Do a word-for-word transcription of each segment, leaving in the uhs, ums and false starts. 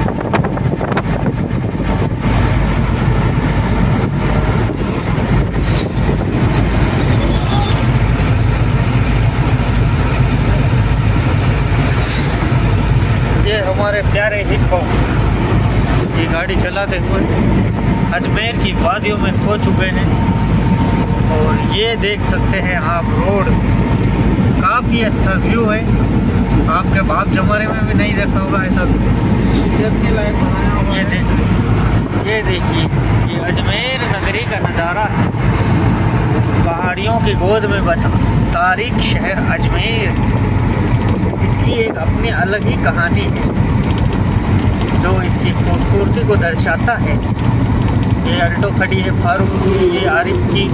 ये हमारे प्यारे हिप हॉप ये गाड़ी चलाते हुए अजमेर की वादियों में खो चुके हैं। और ये देख सकते हैं आप रोड, काफ़ी अच्छा व्यू है। आपके बाप जमाने में भी नहीं देखा होगा ऐसा के लायक बनाया हुआ। ये देख ये देखिए ये अजमेर नगरी का नज़ारा है। पहाड़ियों की गोद में बसा तारीख शहर अजमेर, इसकी एक अपनी अलग ही कहानी है जो इसकी खूबसूरती को दर्शाता है। ये अल्टो खड़ी है फारूक की, ये आरिफ की।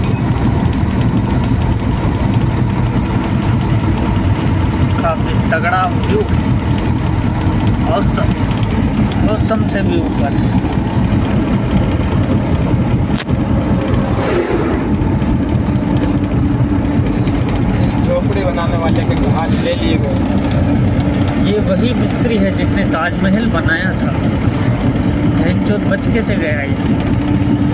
काफ़ी तगड़ा व्यू, औसम औसम से भी ऊपर। झोपड़ी बनाने वाले के हाथ ले लिए गए। ये वही मिस्त्री है जिसने ताजमहल बनाया था। एक जो बच के से गया ये।